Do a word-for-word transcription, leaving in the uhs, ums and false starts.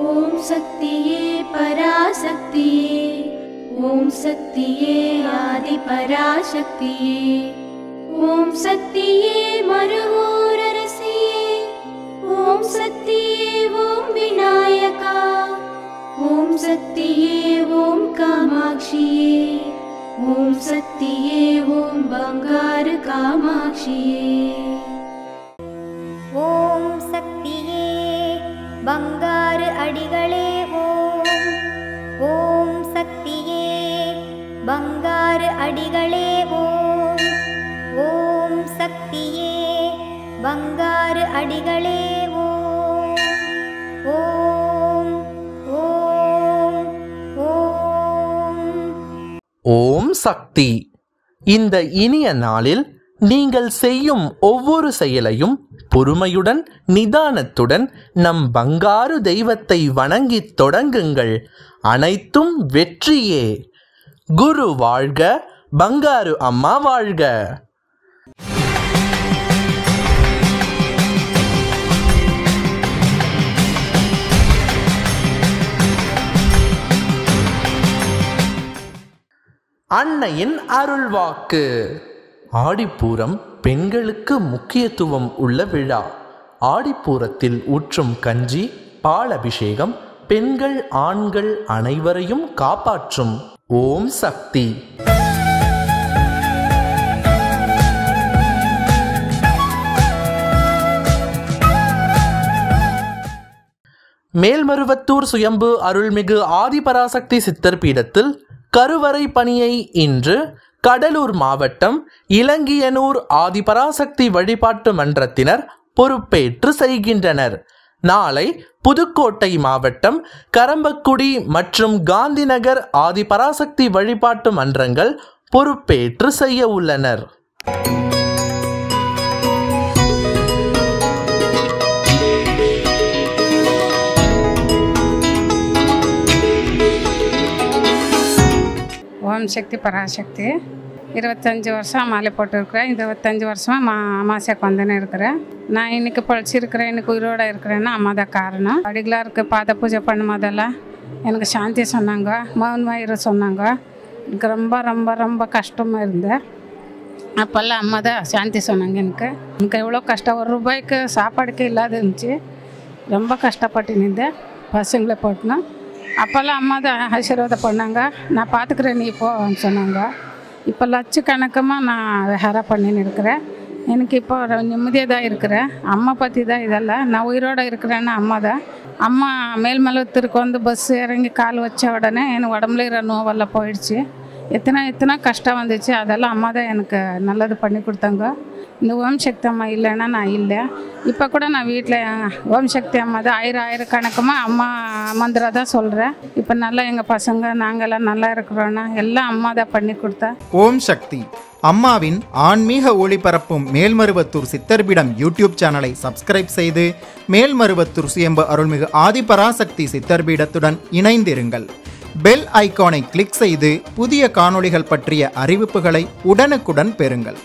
ஓம் சக்தியே பராசக்தியே, ஓம் சக்தியே ஆதி பராசக்தியே, ஓம் சக்தியே மருவூரரசியே, ஓம் சக்தியே ஓம் விநாயகா, ஓம் சக்தியே ஓம் காமாட்சியே, ஓம் சக்தியே ஓம் பங்காரு காமாட்சியே. ஓம் சக்தியே பங்காரு அடிகளே ஓம், ஓம் சக்தியே பங்காரு அடிகளே ஓம், ஓம் சக்தியே பங்காரு அடிகளே ஓம், ஓம் ஓம் ஓம். ஓம் சக்தி. இந்த இனிய நாளில் நீங்கள் செய்யும் ஒவ்வொரு செயலையும் பொறுமையுடன் நிதானத்துடன் நம் பங்காரு தெய்வத்தை வணங்கித் தொடங்குங்கள். அனைத்தும் வெற்றியே. குரு வாழ்க, பங்காரு அம்மா வாழ்க. அன்னையின் அருள்வாக்கு. ஆடிப்பூரம் பெண்களுக்கு முக்கியத்துவம் உள்ள விழா. ஆடிப்பூரத்தில் ஊற்றும் கஞ்சி, பால் அபிஷேகம் பெண்கள் ஆண்கள் அனைவரையும் காப்பாற்றும். ஓம் சக்தி. மேல்மருவத்தூர் சுயம்பு அருள்மிகு ஆதிபராசக்தி சித்தர் பீடத்தில் கருவறை பணியை இன்று கடலூர் மாவட்டம் இலங்கியனூர் ஆதிபராசக்தி வழிபாட்டு மன்றத்தினர் பொறுப்பேற்று செய்கின்றனர். நாளை புதுக்கோட்டை மாவட்டம் கரம்பக்குடி மற்றும் காந்திநகர் ஆதிபராசக்தி வழிபாட்டு மன்றங்கள் பொறுப்பேற்று செய்ய உள்ளனர். ஓம் சக்தி பராசக்தி. இருபத்தஞ்சி வருஷம் மாலை போட்டுருக்குறேன். இருபத்தஞ்சி வருஷமாக மா அமாவாசைக்கு வந்துன்னு இருக்கிறேன். நான் இன்றைக்கி பொழைச்சிருக்கிறேன், இன்றைக்கி உயிரோடு இருக்கிறேன்னா அம்மா தான் காரணம். அடிகளாக இருக்குது பாத பூஜை பண்ணும் போதெல்லாம் எனக்கு சாந்தி சொன்னாங்க, மௌனமாயிரு சொன்னாங்க. எனக்கு ரொம்ப ரொம்ப ரொம்ப கஷ்டமாக இருந்தேன். அப்போல்லாம் அம்மா தான் சாந்தி சொன்னாங்க. எனக்கு எனக்கு எவ்வளோ கஷ்டம், ஒரு ரூபாய்க்கு சாப்பாடுக்கு இல்லாத இருந்துச்சு. ரொம்ப கஷ்டப்பட்டு நின்றேன். பசங்களை போட்டுனேன். அப்போல்லாம் அம்மா தான் ஆசீர்வாதம் பண்ணாங்க. நான் பார்த்துக்கிறேன் நீ போன்னு சொன்னாங்க. இப்போ லட்சக்கணக்கமாக நான் விஹாரம் பண்ணின்னு இருக்கிறேன். எனக்கு இப்போ நிம்மதியாக தான் இருக்கிறேன். அம்மா பற்றி தான் இதெல்லாம். நான் உயிரோடு இருக்கிறேன்னா அம்மா தான். அம்மா மேல்மலத்திற்கு வந்து பஸ் இறங்கி கால் வச்ச உடனே எனக்கு உடம்புல இருக்கிற நோவெல்லாம் போயிடுச்சு. எத்தனை எத்தனை கஷ்டம் வந்துச்சு, அதெல்லாம் அம்மா தான் எனக்கு நல்லது பண்ணி கொடுத்தாங்க. இந்த ஓம் சக்தி அம்மா இல்லைன்னா நான் இல்லை. இப்போ கூட நான் வீட்டில் ஓம் சக்தி அம்மா தான் ஆயிரம் ஆயிரக்கணக்கமாக அம்மா மந்திரம் தான் சொல்கிறேன். இப்போ நல்லா எங்கள் பசங்க நாங்கள்லாம் நல்லா இருக்கிறோன்னா எல்லாம் அம்மா தான் பண்ணி கொடுத்தா. ஓம் சக்தி அம்மாவின் ஆன்மீக ஒளிபரப்பும் மேல்மருவத்தூர் சித்தர்பீடம் யூடியூப் சேனலை சப்ஸ்கிரைப் செய்து மேல்மருவத்தூர் சுயம்பு அருள்மிகு ஆதிபராசக்தி சித்தர்பீடத்துடன் இணைந்திருங்கள். பெல் ஐகானை கிளிக் செய்து புதிய காணொளிகள் பற்றிய அறிவிப்புகளை உடனுக்குடன் பெறுங்கள்.